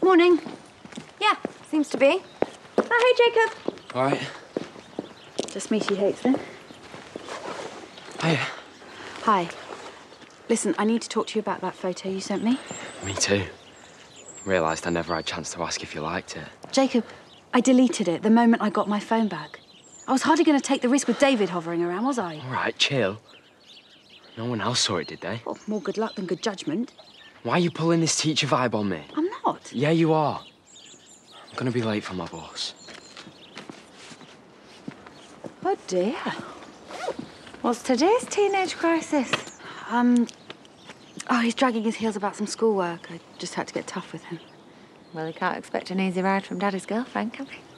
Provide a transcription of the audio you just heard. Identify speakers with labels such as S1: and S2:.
S1: Morning. Yeah, seems to be. Oh, hey, Jacob.
S2: All right.
S1: Just me she hates, then.
S2: Hiya.
S1: Hi. Listen, I need to talk to you about that photo you sent me.
S2: Me too. Realised I never had a chance to ask if you liked it.
S1: Jacob, I deleted it the moment I got my phone back. I was hardly going to take the risk with David hovering around, was I?
S2: All right, chill. No one else saw it, did they?
S1: Well, more good luck than good judgment.
S2: Why are you pulling this teacher vibe on me?
S1: I'm not.
S2: Yeah, you are. I'm gonna be late for my boss.
S1: Oh, dear. What's today's teenage crisis? Oh, he's dragging his heels about some schoolwork. I just had to get tough with him.
S3: Well, he can't expect an easy ride from Daddy's girlfriend, can he?